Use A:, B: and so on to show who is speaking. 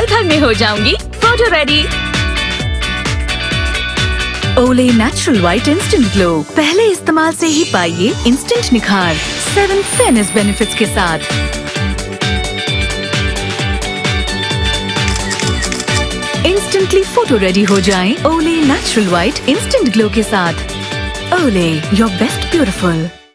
A: पल भर में हो जाऊंगी photo ready.
B: Olay natural white instant glow, पहले इस्तेमाल से ही पाइए इंस्टेंट निखार 7 फेयरनेस बेनिफिट्स के साथ। इंस्टेंटली फोटो रेडी हो जाएं ओले नेचुरल व्हाइट इंस्टेंट ग्लो के साथ। ओले, योर बेस्ट ब्यूटीफुल।